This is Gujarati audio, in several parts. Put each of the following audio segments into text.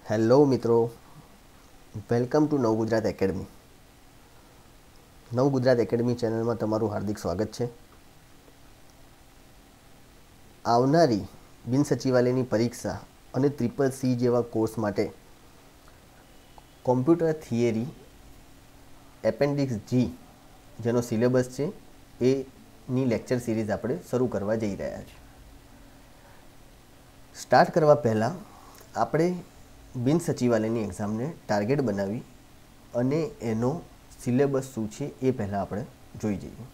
હેલો મિત્રો, વેલકમ ટુ નવ ગુજરાત એકેડમી. નવ ગુજરાત એકેડમી ચેનલમાં તમારું હાર્દિક સ્વાગત છે. આવનારી બિન સચિવાલયની પરીક્ષા અને CCC જેવા કોર્સ માટે કોમ્પ્યુટર થિયરી એપેન્ડિક્સ G જેનો સિલેબસ છે એની લેક્ચર સિરીઝ આપણે શરૂ કરવા જઈ રહ્યા છીએ. સ્ટાર્ટ કરવા પહેલાં આપણે બિન સચિવાલયની એક્ઝામને ટાર્ગેટ બનાવી અને એનો સિલેબસ શું છે એ પહેલાં આપણે જોઈ જઈએ.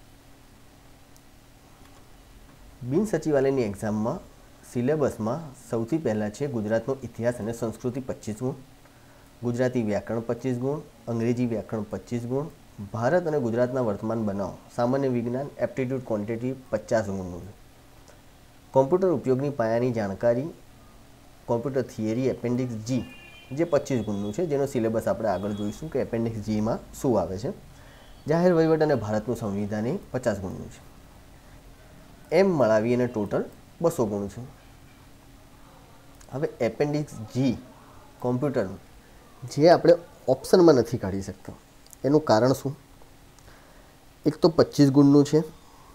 બિન સચિવાલયની એક્ઝામમાં સિલેબસમાં સૌથી પહેલાં છે ગુજરાતનો ઇતિહાસ અને સંસ્કૃતિ 25 ગુણ, ગુજરાતી વ્યાકરણ 25 ગુણ, અંગ્રેજી વ્યાકરણ 25 ગુણ, ભારત અને ગુજરાતના વર્તમાન બનાવ, સામાન્ય વિજ્ઞાન, એપ્ટિટ્યૂડ ક્વોન્ટિટી 50 ગુણનું છે. કોમ્પ્યુટર ઉપયોગની પાયાની જાણકારી કોમ્પ્યુટર થિયરી એપેન્ડિક્સ G જે 25 ગુણનું છે, જેનો સિલેબસ આપણે આગળ જોઈશું કે એપેન્ડિક્સ Gમાં શું આવે છે. જાહેર વહીવટ અને ભારતનું સંવિધાન એ 50 ગુણનું છે. એમ મળાવી અને ટોટલ 200 ગુણ છે. હવે એપેન્ડિક્સ G કોમ્પ્યુટર જે આપણે ઓપ્શનમાં નથી કાઢી શકતા એનું કારણ શું? એક તો 25 ગુણનું છે.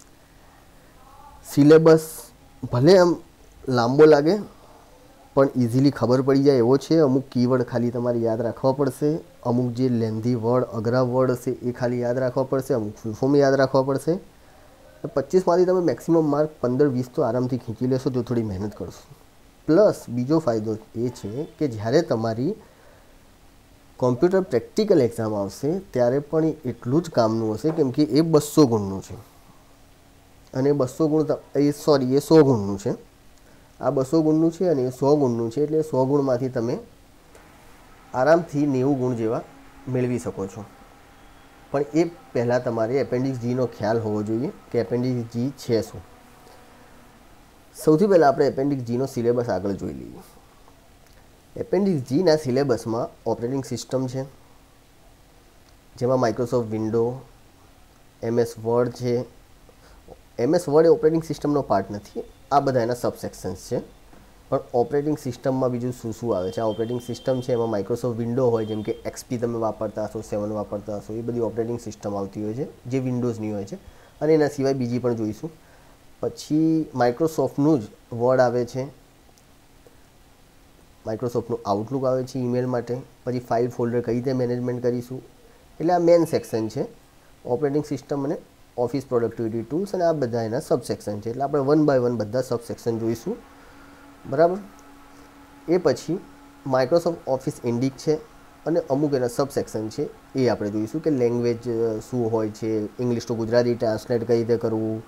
સિલેબસ ભલે આમ લાંબો લાગે પણ ઇઝીલી ખબર પડી જાય એવો છે. અમુક કીવર્ડ ખાલી તમારે યાદ રાખવા પડશે, અમુક જે લેન્ધી વર્ડ અઘરા વર્ડ છે એ ખાલી યાદ રાખવા પડશે, અમુક ફૂલ ફોર્મ યાદ રાખવા પડશે. 25માંથી તમે મેક્સિમમ માર્ક 15-20 તો આરામથી ખીંચી લેશો જો થોડી મહેનત કરશો. પ્લસ બીજો ફાયદો એ છે કે જ્યારે તમારી કોમ્પ્યુટર પ્રેક્ટિકલ એક્ઝામ આવશે ત્યારે પણ એટલું જ કામનું હશે, કેમ કે એ 200 ગુણનું છે અને 200 ગુણ એ 100 ગુણનું છે. આ 200 ગુણનું છે અને એ 100 ગુણનું છે, એટલે 100 ગુણમાંથી તમે આરામથી 90 ગુણ જેવા મેળવી શકો છો. પણ એ પહેલાં તમારે એપેન્ડિક્સ Gનો ખ્યાલ હોવો જોઈએ કે એપેન્ડિક્સ G છે શું. સૌથી પહેલાં આપણે એપેન્ડિક્સ Gનો સિલેબસ આગળ જોઈ લઈએ. એપેન્ડિક્સ Gના સિલેબસમાં ઓપરેટિંગ સિસ્ટમ છે, જેમાં માઇક્રોસોફ્ટ વિન્ડો, MS વર્ડ છે. MS વર્ડ એ ઓપરેટિંગ સિસ્ટમનો પાર્ટ નથી, આ બધા એના સબસેક્શન્સ છે. પણ ઓપરેટિંગ સિસ્ટમમાં બીજું શું શું આવે છે? આ ઓપરેટિંગ સિસ્ટમ છે એમાં માઇક્રોસોફ્ટ વિન્ડો હોય, જેમ કે XP તમે વાપરતા હશો, 7 વાપરતા હશો, એ બધી ઓપરેટિંગ સિસ્ટમ આવતી હોય છે જે વિન્ડોઝની હોય છે. અને એના સિવાય બીજી પણ જોઈશું. પછી માઇક્રોસોફ્ટનું જ વર્ડ આવે છે, માઇક્રોસોફ્ટનું આઉટલુક આવે છે ઈમેલ માટે. પછી ફાઇલ ફોલ્ડર કઈ રીતે મેનેજમેન્ટ કરીશું, એટલે આ મેન સેક્શન છે. ઓપરેટિંગ સિસ્ટમ અને ઓફિસ પ્રોડક્ટિવિટી ટૂલ્સ અને આ બધા એના સબસેક્શન છે, એટલે આપણે 1 બાય 1 બધા સબસેક્શન જોઈશું. બરાબર. એ પછી માઇક્રોસોફ્ટ ઓફિસ ઇન્ડિક છે અને અમુક એના સબસેક્શન છે એ આપણે જોઈશું કે લેંગ્વેજ શું હોય છે, ઇંગ્લિશ ટુ ગુજરાતી ટ્રાન્સલેટ કઈ રીતે કરવું,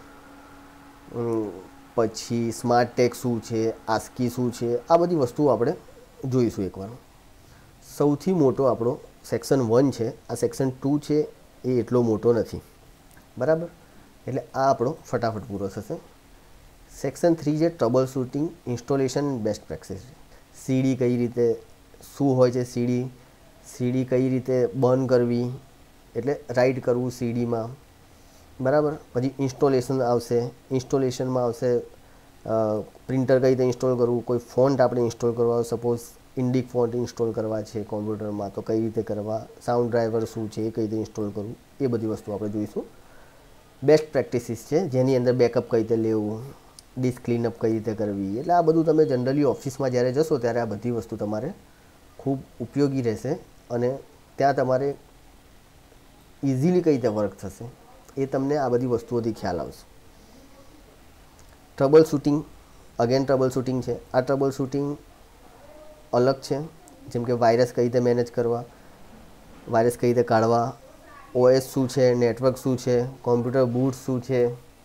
પછી સ્માર્ટ ટેગ શું છે, આસ્કી શું છે, આ બધી વસ્તુઓ આપણે જોઈશું એકવાર. સૌથી મોટો આપણો સેક્શન 1 છે, આ સેક્શન 2 છે એ એટલો મોટો નથી. બરાબર, એટલે આ આપણો ફટાફટ પૂરો થશે. સેક્શન 3 છે trouble shooting, installation, best practice. CD કઈ રીતે શું હોય છે, CD કઈ રીતે બર્ન કરવી, એટલે રાઇટ કરવું CDમાં. બરાબર. પછી ઇન્સ્ટોલેશન આવશે, ઇન્સ્ટોલેશનમાં આવશે પ્રિન્ટર કઈ રીતે ઇન્સ્ટોલ કરવું, કોઈ ફોન્ટ આપણે ઇન્સ્ટોલ કરવા, સપોઝ ઇન્ડિક ફોન્ટ ઇન્સ્ટોલ કરવા છે કોમ્પ્યુટરમાં તો કઈ રીતે કરવા, સાઉન્ડ ડ્રાઈવર શું છે એ કઈ રીતે ઇન્સ્ટોલ કરવું, એ બધી વસ્તુ આપણે જોઈશું. બેસ્ટ પ્રેક્ટિસીસ છે જેની અંદર બેકઅપ કઈ રીતે લેવું, ડિસ્ક ક્લીનઅપ કઈ રીતે કરવી, એટલે આ બધું તમે જનરલી ઓફિસમાં જ્યારે જશો ત્યારે આ બધી વસ્તુ તમારે ખૂબ ઉપયોગી રહેશે અને ત્યાં તમારે ઇઝીલી કઈ રીતે વર્ક થશે એ તમને આ બધી વસ્તુઓથી ખ્યાલ આવશે. Trouble shooting, again trouble shooting છે. આ ટ્રબલ શૂટિંગ અલગ છે, જેમ કે વાયરસ કઈ રીતે મેનેજ કરવા, વાયરસ કઈ રીતે કાઢવા, OS શું છે, નેટવર્ક શું છે, કોમ્પ્યુટર બૂટ શું છે,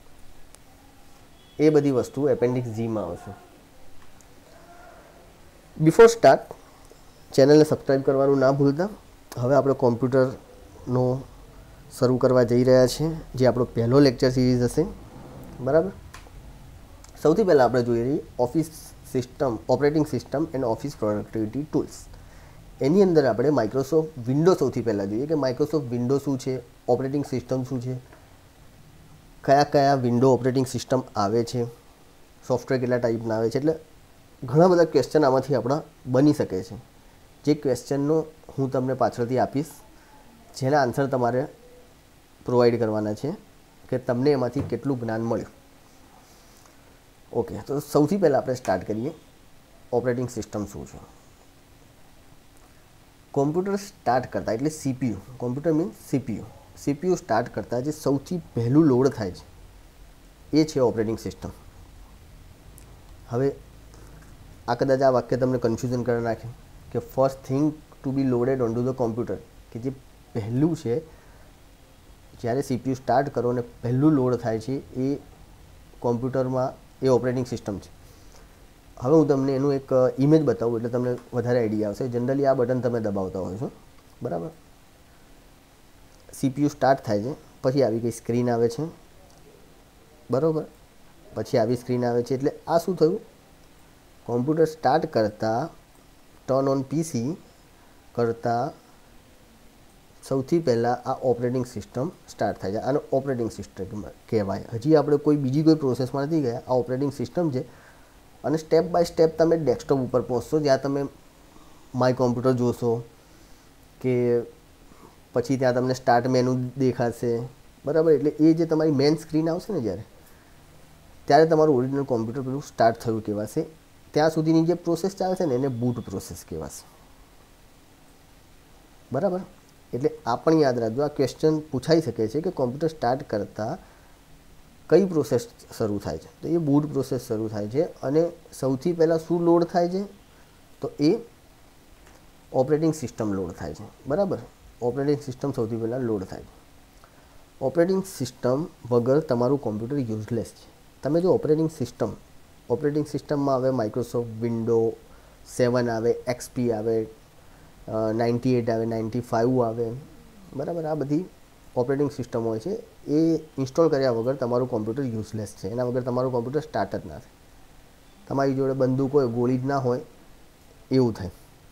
એ બધી વસ્તુ એપેન્ડિક્સ Gમાં આવશે. બિફોર સ્ટાર્ટ ચેનલને સબસ્ક્રાઈબ કરવાનું ના ભૂલતા. હવે આપણે કોમ્પ્યુટરનો શરૂ કરવા જઈ રહ્યા છીએ, જે આપણો પહેલો લેક્ચર સિરીઝ હશે. બરાબર. સૌથી પહેલાં આપણે જોઈએ રહીએ office system, operating system and office productivity tools. એની અંદર આપણે માઇક્રોસોફ્ટ વિન્ડો સૌથી પહેલાં જોઈએ કે માઇક્રોસોફ્ટ વિન્ડો શું છે, ઓપરેટિંગ સિસ્ટમ શું છે, કયા કયા વિન્ડો ઓપરેટિંગ સિસ્ટમ આવે છે, સોફ્ટવેર કેટલા ટાઈપના આવે છે. એટલે ઘણા બધા ક્વેશ્ચન આમાંથી આપણા બની શકે છે. જે ક્વેશ્ચનનો હું તમને પાછળથી આપીશ, જેના આન્સર તમારે પ્રોવાઈડ કરવાના છે કે તમને એમાંથી કેટલું જ્ઞાન મળ્યું. ઓકે, તો સૌથી પહેલાં આપણે સ્ટાર્ટ કરીએ ઓપરેટિંગ સિસ્ટમ શું છે. કોમ્પ્યુટર સ્ટાર્ટ કરતાં એટલે CPU, computer means CPU start કરતાં જે સૌથી પહેલું લોડ થાય છે એ છે ઓપરેટિંગ સિસ્ટમ. હવે આ કદાચ આ વાક્ય તમને કન્ફ્યુઝન કરી નાખે કે first thing to be loaded on to the computer, કે જે પહેલું છે જ્યારે સીપીયુ સ્ટાર્ટ કરો અને પહેલું લોડ થાય છે એ કોમ્પ્યુટરમાં એ ઓપરેટિંગ સિસ્ટમ છે. હવે હું તમને એનું એક ઇમેજ બતાવું એટલે તમને વધારે આઈડિયા આવશે. જનરલી આ બટન તમે દબાવતા હોય છો, બરાબર. સીપીયુ સ્ટાર્ટ થાય છે, પછી આવી કઈ સ્ક્રીન આવે છે, બરાબર. પછી આવી સ્ક્રીન આવે છે એટલે આ શું થયું, કોમ્પ્યુટર સ્ટાર્ટ કરતાં ટર્ન ઓન પીસી કરતાં સૌથી પહેલાં આ ઓપરેટિંગ સિસ્ટમ સ્ટાર્ટ થાય છે. આને ઓપરેટિંગ સિસ્ટમ કહેવાય. હજી આપણે કોઈ બીજી કોઈ પ્રોસેસમાં નથી ગયા, આ ઓપરેટિંગ સિસ્ટમ છે. અને સ્ટેપ બાય સ્ટેપ તમે ડેસ્કટોપ ઉપર પહોંચશો, જ્યાં તમે માય કોમ્પ્યુટર જોશો કે પછી ત્યાં તમને સ્ટાર્ટ મેનુ દેખાશે, બરાબર. એટલે એ જે તમારી મેઇન સ્ક્રીન આવશે ને ત્યારે તમારું ઓરિજિનલ કોમ્પ્યુટર પેલું સ્ટાર્ટ થયું કહેવાશે. ત્યાં સુધીની જે પ્રોસેસ ચાલશે ને એને બૂટ પ્રોસેસ કહેવાશે, બરાબર. એટલે આ પણ યાદ રાખજો, આ ક્વેશ્ચન પૂછાઈ શકે છે કે કોમ્પ્યુટર સ્ટાર્ટ કરતાં કઈ પ્રોસેસ શરૂ થાય છે, તો એ બૂટ પ્રોસેસ શરૂ થાય છે. અને સૌથી પહેલાં શું લોડ થાય છે, તો એ ઓપરેટિંગ સિસ્ટમ લોડ થાય છે, બરાબર. ઓપરેટિંગ સિસ્ટમ સૌથી પહેલાં લોડ થાય છે. ઓપરેટિંગ સિસ્ટમ વગર તમારું કોમ્પ્યુટર યુઝલેસ છે. તમે જો ઓપરેટિંગ સિસ્ટમમાં આવે માઇક્રોસોફ્ટ વિન્ડો 7 આવે, XP આવે, 98 આવે, 95 આવે, બરાબર. આ બધી ઓપરેટિંગ સિસ્ટમ હોય છે. એ ઇન્સ્ટોલ કર્યા વગર તમારું કોમ્પ્યુટર યુઝલેસ છે. એના વગર તમારું કોમ્પ્યુટર સ્ટાર્ટ જ ના થાય. તમારી જોડે બંદૂક હોય, ગોળી જ ના હોય એવું થાય.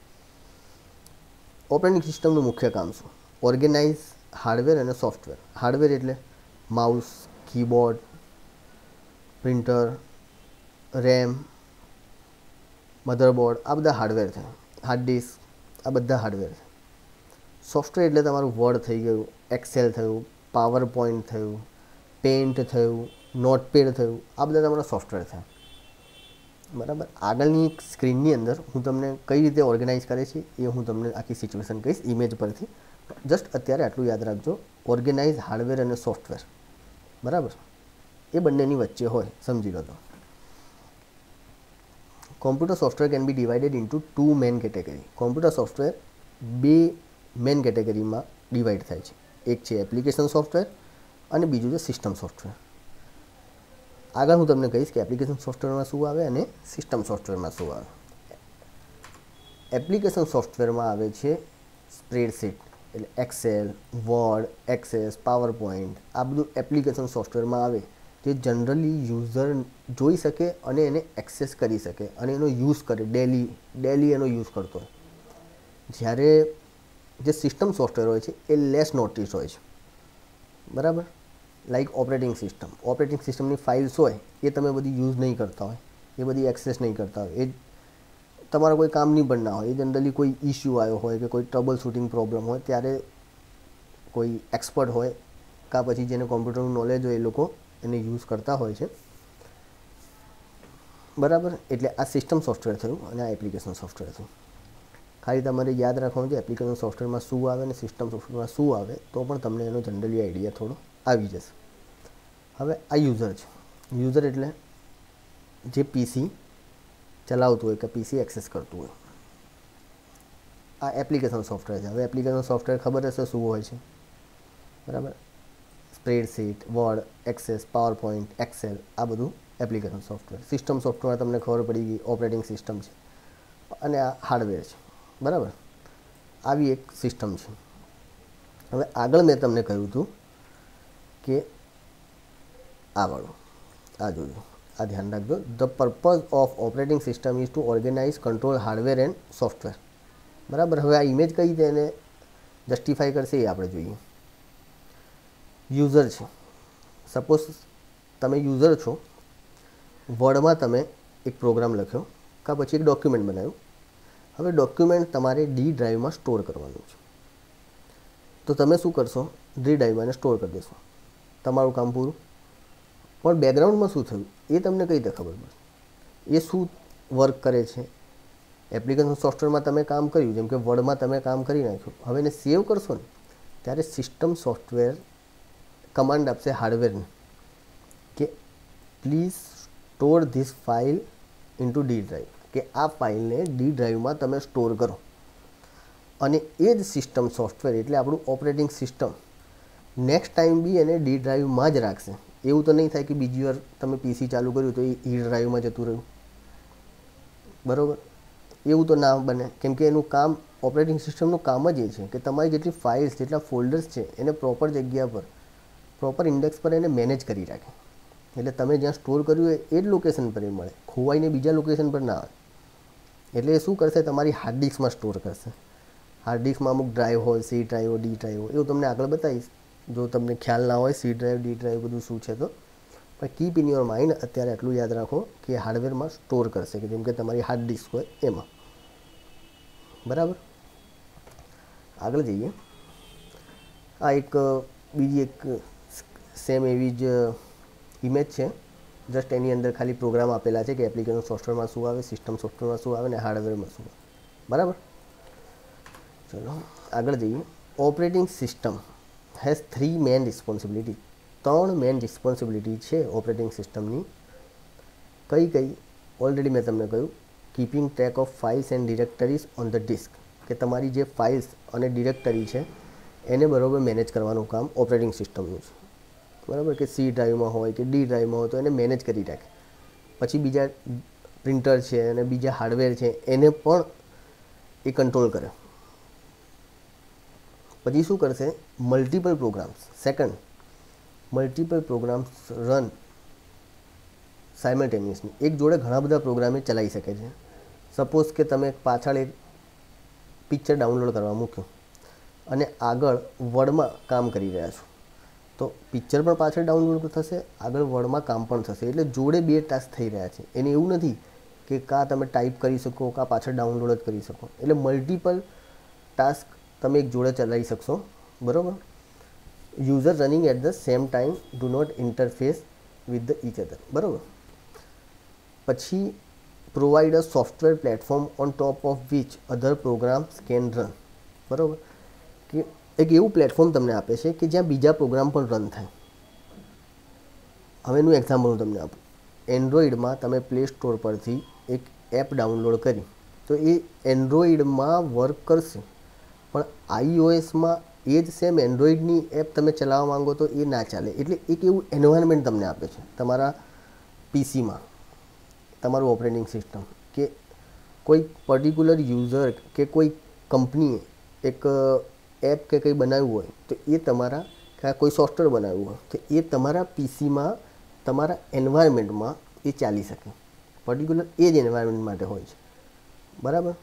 ઓપરેટિંગ સિસ્ટમનું મુખ્ય કામ શું, ઓર્ગેનાઇઝ હાર્ડવેર અને સોફ્ટવેર. હાર્ડવેર એટલે mouse, keyboard, printer, RAM, motherboard, આ બધા હાર્ડવેર છે. હાર્ડ ડિસ્ક, આ બધા હાર્ડવેર છે. સોફ્ટવેર એટલે તમારું વર્ડ થઈ ગયું, એક્સેલ થયું, પાવર પોઈન્ટ થયું, પેન્ટ થયું, નોટપેડ થયું, આ બધા તમારા સોફ્ટવેર થયા, બરાબર. આગળની સ્ક્રીનની અંદર હું તમને કઈ રીતે ઓર્ગેનાઇઝ કરે છે એ હું તમને આખી સિચ્યુએશન કહીશ ઇમેજ પરથી. જસ્ટ અત્યારે આટલું યાદ રાખજો, ઓર્ગેનાઇઝ હાર્ડવેર અને સોફ્ટવેર, બરાબર. એ બંનેની વચ્ચે હોય, સમજી લો. તો computer software can be divided into 2 main category. Computer software 2 main કેટેગરીમાં ડિવાઈડ થાય છે. એક છે એપ્લિકેશન સોફ્ટવેર અને બીજું છે સિસ્ટમ સોફ્ટવેર. આગળ હું તમને કહીશ કે એપ્લિકેશન સોફ્ટવેરમાં શું આવે અને સિસ્ટમ સોફ્ટવેરમાં શું આવે. એપ્લિકેશન સોફ્ટવેરમાં આવે છે સ્પ્રેડશીટ એટલે Excel, Word, Access, PowerPoint, આ બધું એપ્લિકેશન સોફ્ટવેરમાં આવે, જે જનરલી યુઝર જોઈ શકે અને એને એક્સેસ કરી શકે અને એનો યુઝ કરે, ડેલી એનો યુઝ કરતો હોય. જ્યારે જે સિસ્ટમ સોફ્ટવેર હોય છે એ લેસ નોટિસ હોય છે, બરાબર. લાઈક ઓપરેટિંગ સિસ્ટમની ફાઇલ્સ હોય એ તમે બધી યુઝ નહીં કરતા હોય, એ બધી એક્સેસ નહીં કરતા હોય, એ તમારા કોઈ કામની પણ ના હોય. એ જનરલી કોઈ ઇસ્યુ આવ્યો હોય કે કોઈ ટ્રબલ શૂટિંગ પ્રોબ્લેમ હોય ત્યારે કોઈ એક્સપર્ટ હોય કાં પછી જેને કોમ્પ્યુટરનું નોલેજ હોય એ લોકો એને યુઝ કરતા હોય છે, બરાબર. એટલે આ સિસ્ટમ સોફ્ટવેર થયું અને આ એપ્લિકેશન સોફ્ટવેર થયું. ખાલી તમારે યાદ રાખવાનું છે એપ્લિકેશન સોફ્ટવેરમાં શું આવે અને સિસ્ટમ સોફ્ટવેરમાં શું આવે, તો પણ તમને એનો જનરલી આઈડિયા થોડો આવી જશે. હવે આ યુઝર છે. યુઝર એટલે જે પીસી ચલાવતું હોય કે પીસી એક્સેસ કરતું હોય. આ એપ્લિકેશન સોફ્ટવેર છે. હવે એપ્લિકેશન સોફ્ટવેર ખબર હશે શું હોય છે, બરાબર. Spreadsheet, Word, Access, PowerPoint, Excel, આ બધું એપ્લિકેશન સોફ્ટવેર. સિસ્ટમ સોફ્ટવેર તમને ખબર પડી ગઈ, ઓપરેટિંગ સિસ્ટમ છે અને આ હાર્ડવેર છે, બરાબર. આવી એક સિસ્ટમ છે. હવે આગળ મેં તમને કહ્યું હતું કે આ વાળું, આ જોયું, આ ધ્યાન રાખજો. The purpose of operating system is to organize, control hardware and software, બરાબર. હવે આ ઇમેજ કઈ રીતે એને જસ્ટિફાઈ કરશે એ આપણે જોઈએ. યુઝર છે. સપોઝ તમે યુઝર છો, વર્ડમાં તમે એક પ્રોગ્રામ લખ્યો કાં પછી એક ડોક્યુમેન્ટ બનાવ્યું, હવે ડોક્યુમેન્ટ તમારે ડી ડ્રાઈવમાં સ્ટોર કરવાનું છે, તો તમે શું કરશો? ડી ડ્રાઈવમાં એને સ્ટોર કરી દેશો, તમારું કામ પૂરું. પણ બેકગ્રાઉન્ડમાં શું થયું એ તમને કઈ રીતે ખબર પડે? એ શું વર્ક કરે છે? એપ્લિકેશન સોફ્ટવેરમાં તમે કામ કર્યું, જેમ કે વર્ડમાં તમે કામ કરી નાખ્યું, હવે એને સેવ કરશો ને ત્યારે સિસ્ટમ સોફ્ટવેર કમાન્ડ આપશે હાર્ડવેરને કે please store this file into D drive, કે આ ફાઇલને ડી ડ્રાઈવમાં તમે સ્ટોર કરો. અને એ જ સિસ્ટમ સોફ્ટવેર એટલે આપણું operating system next time be એને ડી ડ્રાઈવમાં જ રાખશે. એવું તો નહીં થાય કે બીજી વાર તમે પીસી ચાલુ કર્યું તો એ ડ્રાઈવમાં જતું રહ્યું, બરાબર? એવું તો ના બને, કેમ કે એનું કામ, ઓપરેટિંગ સિસ્ટમનું કામ જ એ છે કે તમારી જેટલી ફાઇલ્સ, જેટલા ફોલ્ડર્સ છે એને પ્રોપર જગ્યા પર, પ્રોપર ઇન્ડેક્સ પર એને મેનેજ કરી રાખે. એટલે તમે જ્યાં સ્ટોર કર્યું હોય એ જ લોકેશન પર એ મળે, ખોવાઈને બીજા લોકેશન પર ના આવે. એટલે એ શું કરશે? તમારી હાર્ડ ડિસ્કમાં સ્ટોર કરશે. હાર્ડ ડિસ્કમાં અમુક ડ્રાઈવ હોય, સી ડ્રાઈવ, ડી ડ્રાઈવ હોય, એવું તમને આગળ બતાવીશ જો તમને ખ્યાલ ના હોય સી ડ્રાઈવ, ડી ડ્રાઈવ બધું શું છે તો. પણ કીપ ઇન યોર માઇન્ડ, અત્યારે આટલું યાદ રાખો કે હાર્ડવેરમાં સ્ટોર કરશે, કે જેમ કે તમારી હાર્ડ ડિસ્ક હોય એમાં, બરાબર? આગળ જઈએ. આ એક બીજી એક સેમ એવી જ ઇમેજ છે, જસ્ટ એની અંદર ખાલી પ્રોગ્રામ આપેલા છે કે એપ્લિકેશન સોફ્ટવેરમાં શું આવે, સિસ્ટમ સોફ્ટવેરમાં શું આવે, ને હાર્ડવેરમાં શું આવે, બરાબર? ચલો આગળ જઈએ. Operating system has 3 main responsibility. 3 main responsibility છે ઓપરેટિંગ સિસ્ટમની. કઈ કઈ? ઓલરેડી મેં તમને કહ્યું, keeping track of files and directories on the disk, કે તમારી જે ફાઇલ્સ અને ડિરેક્ટરી છે એને બરાબર મેનેજ કરવાનું કામ ઓપરેટિંગ સિસ્ટમનું છે, બરાબર? કે સી ડ્રાઈવમાં હોય કે ડી ડ્રાઈવમાં હોય તો એને મેનેજ કરી રાખે. પછી બીજા પ્રિન્ટર છે અને બીજા હાર્ડવેર છે એને પણ એ કંટ્રોલ કરે. પછી શું કરશે? Multiple programs, second, multiple programs run simultaneously, એક જોડે ઘણા બધા પ્રોગ્રામ એ ચલાવી શકે છે. સપોઝ કે તમે પાછળ એક પિક્ચર ડાઉનલોડ કરવા મૂક્યું અને આગળ વર્ડમાં કામ કરી રહ્યા છો, તો પિક્ચર પણ પાછળ ડાઉનલોડ થશે, આગળ વર્ડમાં કામ પણ થશે. એટલે જોડે 2 ટાસ્ક થઈ રહ્યા છે. એને એવું નથી કે કાં તમે ટાઈપ કરી શકો કાં પાછળ ડાઉનલોડ જ કરી શકો. એટલે મલ્ટિપલ ટાસ્ક તમે એક જોડે ચલાવી શકશો, બરાબર? User running at the same time do not interface with the each other, બરાબર? પછી provide a software platform on top of which other programs can run, બરાબર? કે એક એવું પ્લેટફોર્મ તમને આપે છે કે જ્યાં બીજા પ્રોગ્રામ પણ રન થાય. હવે એનું એક્ઝામ્પલ હું તમને આપું. એન્ડ્રોઈડમાં તમે પ્લે સ્ટોર પરથી એક એપ ડાઉનલોડ કરી તો એ એન્ડ્રોઈડમાં વર્ક કરશે, પણ આઈઓએસમાં એ જ સેમ એન્ડ્રોઈડની એપ તમે ચલાવવા માંગો તો એ ના ચાલે. એટલે એક એવું એન્વાયરમેન્ટ તમને આપે છે તમારા પીસીમાં, તમારું ઓપરેટિંગ સિસ્ટમ, કે કોઈ પર્ટિક્યુલર યુઝર કે કોઈ કંપનીએ એક એપ કે કંઈ બનાવ્યું હોય તો એ તમારા, કોઈ સોફ્ટવેર બનાવ્યું હોય તો એ તમારા પીસીમાં, તમારા એન્વાયરમેન્ટમાં એ ચાલી શકે. પર્ટિક્યુલર એ જ એન્વાયરમેન્ટ માટે હોય છે, બરાબર?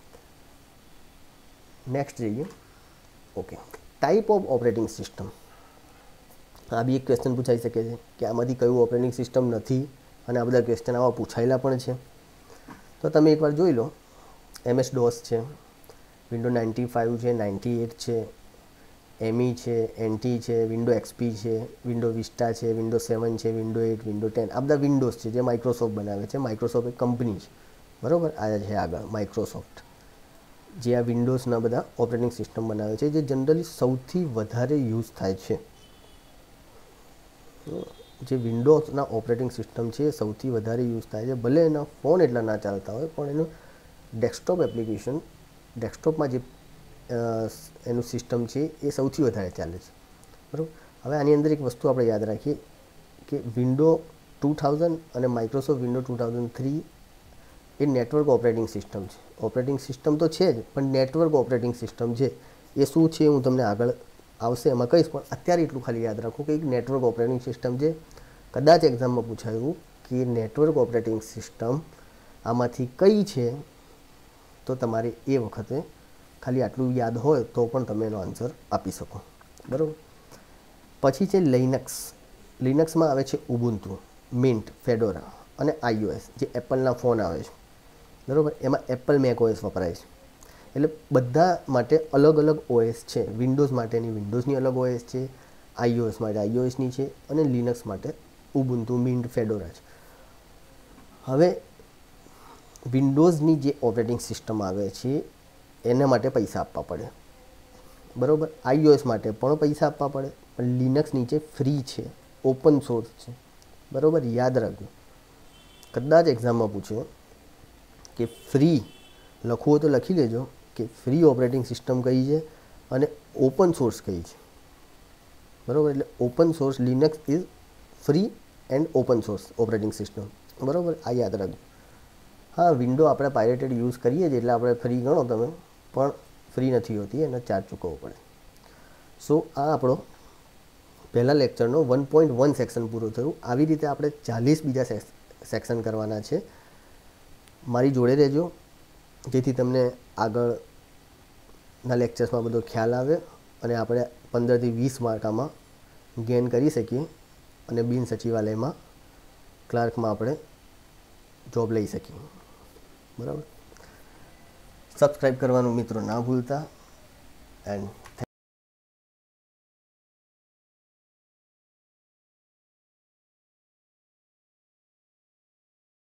નેક્સ્ટ જઈએ. Okay, type of operating system. આ બી એક ક્વેશ્ચન પૂછાઈ શકે છે કે આમાંથી કયું ઓપરેટિંગ સિસ્ટમ નથી, અને આ બધા ક્વેશ્ચન આવા પૂછાયેલા પણ છે. તો તમે એકવાર જોઈ લો. MS DOS છે, વિન્ડો 95 છે, 98 છે, ME છે, NT છે, વિન્ડો XP છે, વિન્ડો વિસ્ટા છે, વિન્ડો 7 છે, વિન્ડો 8, વિન્ડો 10. આ બધા વિન્ડોઝ છે જે માઇક્રોસોફ્ટ બનાવે છે. માઇક્રોસોફ્ટ એક કંપની છે, બરાબર? આ છે આગળ માઇક્રોસોફ્ટ, જે આ વિન્ડોઝના બધા ઓપરેટિંગ સિસ્ટમ બનાવે છે, જે જનરલી સૌથી વધારે યુઝ થાય છે. જે વિન્ડોઝના ઓપરેટિંગ સિસ્ટમ છે એ સૌથી વધારે યુઝ થાય છે. ભલે એના ફોન એટલા ના ચાલતા હોય, પણ એનું ડેસ્કટોપ એપ્લિકેશન, ડેસ્કટોપમાં જે એનું સિસ્ટમ છે એ સૌથી વધારે ચાલે છે, બરાબર? હવે આની અંદર એક વસ્તુ આપણે યાદ રાખીએ કે વિન્ડો 2000 અને માઇક્રોસોફ્ટ વિન્ડો 2003 એ નેટવર્ક ઓપરેટિંગ સિસ્ટમ છે. ઓપરેટિંગ સિસ્ટમ તો છે જ, પણ નેટવર્ક ઓપરેટિંગ સિસ્ટમ છે એ શું છે હું તમને આગળ આવશે એમાં કહીશ. પણ અત્યારે એટલું ખાલી યાદ રાખો કે એક નેટવર્ક ઓપરેટિંગ સિસ્ટમ છે. કદાચ એક્ઝામમાં પૂછાયું કે નેટવર્ક ઓપરેટિંગ સિસ્ટમ આમાંથી કઈ છે, તો તમારે એ વખતે ખાલી આટલું યાદ હોય તો પણ તમે એનો આન્સર આપી શકો, બરાબર? પછી છે લિનક્સ. લિનક્સમાં આવે છે ઉબુન્ટુ, મિન્ટ, ફેડોરા અને iOS, જે એપલના ફોન આવે છે. બરાબર. એમાં એપલ મેક ઓએસ વપરાય છે. એટલે બધા માટે અલગ અલગ ઓએસ છે. વિન્ડોઝ માટેની વિન્ડોઝની અલગ ઓએસ છે, આઈઓએસ માટે આઈઓએસની છે, અને લિનક્સ માટે ઉબુન્ટુ, મિન્ટ, ફેડોરા છે. હવે વિન્ડોઝની જે ઓપરેટિંગ સિસ્ટમ આવે છે એના માટે પૈસા આપવા પડે, બરાબર. આઈઓએસ માટે પણ પૈસા આપવા પડે, પણ લિનક્સ નીચે ફ્રી છે, ઓપન સોર્સ છે, બરાબર. યાદ રાખજો, કદાચ એક્ઝામમાં પૂછે કે ફ્રી લખવું હોય તો લખી લેજો કે ફ્રી ઓપરેટિંગ સિસ્ટમ કઈ છે અને ઓપન સોર્સ કઈ છે, બરાબર. એટલે open source Linux is free and open source operating system, બરાબર. આ યાદ રાખજો. હા, વિન્ડો આપણે પાયરેટેડ યુઝ કરીએ છીએ એટલે આપણે ફ્રી ગણો તમે, પણ ફ્રી નથી હોતી, એનો ચાર્જ ચૂકવવો પડે. સો આ આપણો પહેલા લેક્ચરનો 1.1 સેક્શન પૂરો થયું. આવી રીતે આપણે 40 બીજા સેક્શન કરવાના છે. મારી જોડે રહેજો, જેથી તમને આગળના લેક્ચર્સમાં બધો ખ્યાલ આવે અને આપણે 15 થી 20 માર્ક આમાં ગેઇન કરી શકીએ અને બિન સચિવાલયમાં ક્લાર્કમાં આપણે જોબ લઈ શકીએ, બરાબર. સબસ્ક્રાઈબ કરવાનું મિત્રો ના ભૂલતા. એન્ડ